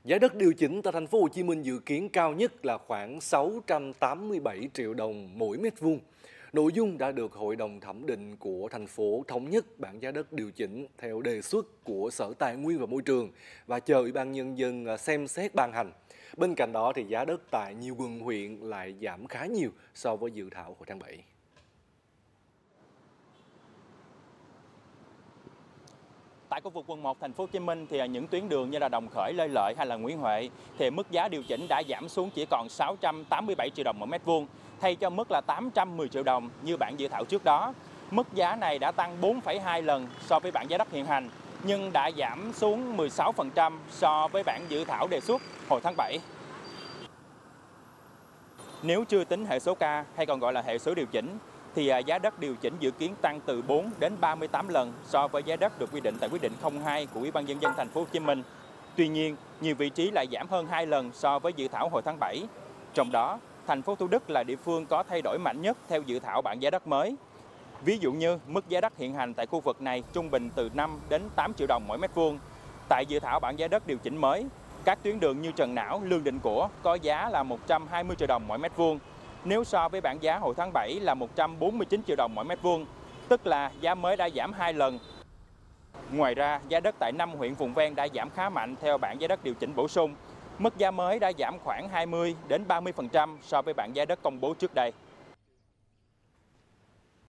Giá đất điều chỉnh tại thành phố Hồ Chí Minh dự kiến cao nhất là khoảng 687 triệu đồng mỗi mét vuông. Nội dung đã được Hội đồng thẩm định của thành phố thống nhất bảng giá đất điều chỉnh theo đề xuất của Sở Tài nguyên và Môi trường và chờ Ủy ban Nhân dân xem xét ban hành. Bên cạnh đó thì giá đất tại nhiều quận huyện lại giảm khá nhiều so với dự thảo hồi tháng 7. Tại khu vực quận 1 thành phố Hồ Chí Minh thì những tuyến đường như là Đồng Khởi, Lê Lợi hay là Nguyễn Huệ thì mức giá điều chỉnh đã giảm xuống chỉ còn 687 triệu đồng mỗi mét vuông, thay cho mức là 810 triệu đồng như bản dự thảo trước đó. Mức giá này đã tăng 4,2 lần so với bảng giá đất hiện hành, nhưng đã giảm xuống 16% so với bản dự thảo đề xuất hồi tháng 7. Nếu chưa tính hệ số K hay còn gọi là hệ số điều chỉnh, thì giá đất điều chỉnh dự kiến tăng từ 4 đến 38 lần so với giá đất được quy định tại quyết định 02 của Ủy ban Nhân dân thành phố Hồ Chí Minh. Tuy nhiên, nhiều vị trí lại giảm hơn 2 lần so với dự thảo hồi tháng 7. Trong đó, thành phố Thủ Đức là địa phương có thay đổi mạnh nhất theo dự thảo bảng giá đất mới. Ví dụ như mức giá đất hiện hành tại khu vực này trung bình từ 5 đến 8 triệu đồng mỗi mét vuông. Tại dự thảo bảng giá đất điều chỉnh mới, các tuyến đường như Trần Não, Lương Định Của có giá là 120 triệu đồng mỗi mét vuông. Nếu so với bảng giá hồi tháng 7 là 149 triệu đồng mỗi mét vuông, tức là giá mới đã giảm 2 lần. Ngoài ra, giá đất tại 5 huyện vùng ven đã giảm khá mạnh theo bảng giá đất điều chỉnh bổ sung. Mức giá mới đã giảm khoảng 20 đến 30% so với bảng giá đất công bố trước đây.